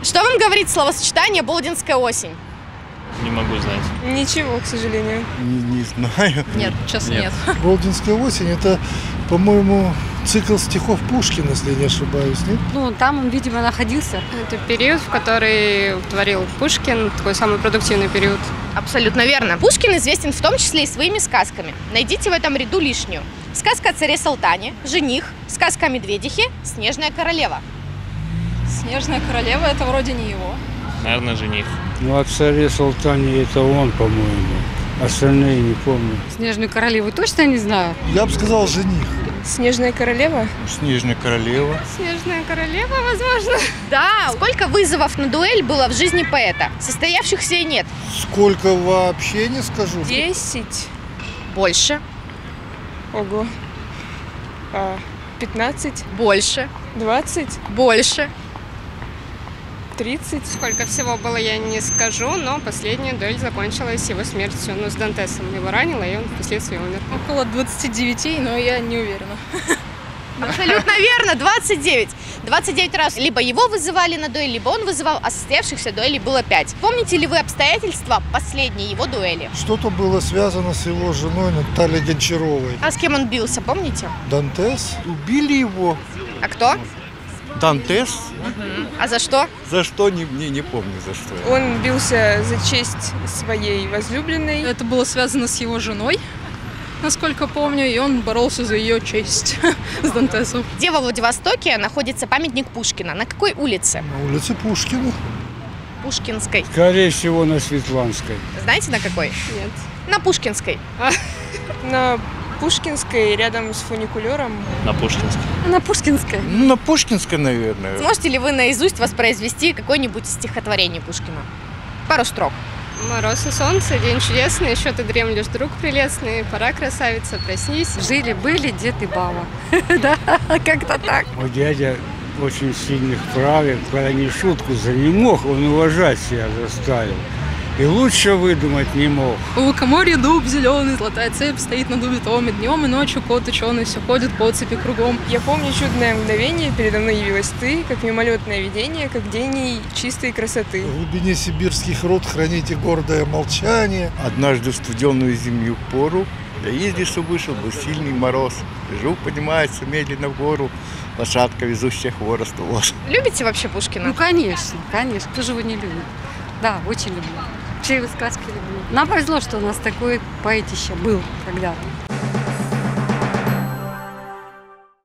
Что вам говорит словосочетание «болдинская осень»? Не могу знать. Ничего, к сожалению. Не знаю. Нет, честно нет. Болдинская осень — это, по-моему, цикл стихов Пушкина, если я не ошибаюсь, нет? Ну, там он, видимо, находился. Это период, в который творил Пушкин, такой самый продуктивный период. Абсолютно верно. Пушкин известен в том числе и своими сказками. Найдите в этом ряду лишнюю. Сказка о царе Салтане, «Жених», сказка о медведихе, «Снежная королева». «Снежная королева» — это вроде не его. Наверное, «Жених». Ну, о царе Салтане это он, по-моему. Остальные не помню. «Снежную королеву» точно не знаю. Я бы сказал «Жених». «Снежная королева»? «Снежная королева». «Снежная королева», возможно. Да, сколько вызовов на дуэль было в жизни поэта? Состоявшихся и нет. Сколько вообще не скажу. 10. Больше, Ого. 15. больше, 20. больше. 30. Сколько всего было, я не скажу, но последняя дуэль закончилась его смертью. Ну, с Дантесом его ранило, и он впоследствии умер. Около 29, но я не уверена. Абсолютно верно, 29. 29 раз либо его вызывали на дуэль, либо он вызывал, а состоявшихся дуэлей было 5. Помните ли вы обстоятельства последней его дуэли? Что-то было связано с его женой Натальей Гончаровой. А с кем он бился, помните? Дантес? Убили его. А кто? Дантес. А за что? За что, не помню за что. Он бился за честь своей возлюбленной. Это было связано с его женой, насколько помню, и он боролся за ее честь с Дантесом. Где во Владивостоке находится памятник Пушкина? На какой улице? На улице Пушкина. Пушкинской. Скорее всего, на Светланской. Знаете, на какой? Нет. На Пушкинской. На Пушкинской, рядом с фуникулером. На Пушкинской. На Пушкинской. Ну, на Пушкинской, наверное. Сможете ли вы наизусть воспроизвести какое-нибудь стихотворение Пушкина? Пару строк. Мороз и солнце, день чудесный, еще ты дремлешь, друг прелестный, пора, красавица, проснись. Жили-были дед и баба. Да, как-то так. Мой дядя очень сильных правил, когда не шутку за не мог, он уважать себя заставил. И лучше выдумать не мог. У лукоморья дуб зеленый, золотая цепь стоит на дубе томе. Днем и ночью кот ученый все ходит по цепи кругом. Я помню чудное мгновение, передо мной явилась ты, как мимолетное видение, как гений чистой красоты. В глубине сибирских руд храните гордое молчание. Однажды в студеную зимнюю пору я из лесу вышел, был сильный мороз. Лежу, поднимается медленно в гору, лошадка, везущая хворост в воз. Любите вообще Пушкина? Ну, конечно, конечно. Кто же его не любит? Да, очень люблю. Все его сказки люблю. Нам повезло, что у нас такой поэтище был когда-то.